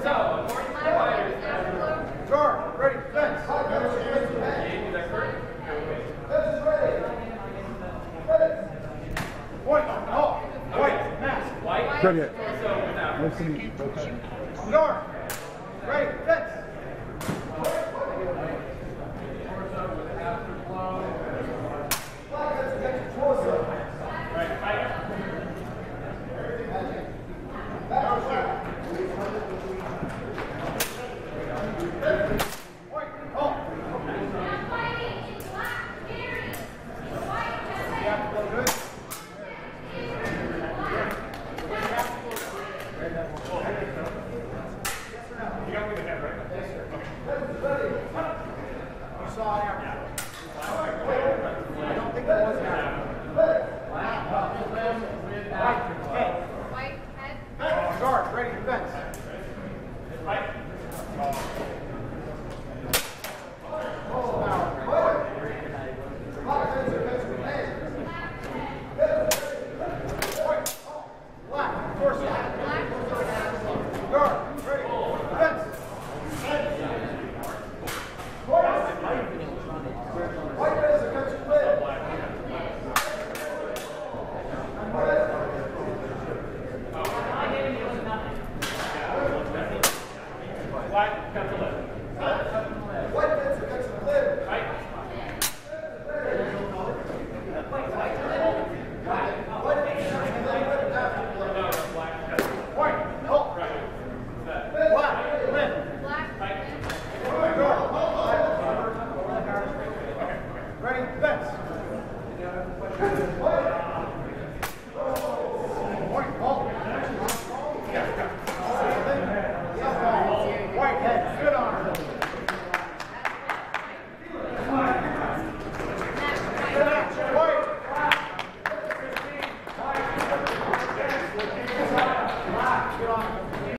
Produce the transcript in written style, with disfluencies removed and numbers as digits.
Guard, ready, fence. White, off. White, mask. White. Good hit. Nice to meet you. Guard, ready, fence. Guard, ready, defense. Black, torso. Guard, ready, defense. White base against clear. Black, cut the left.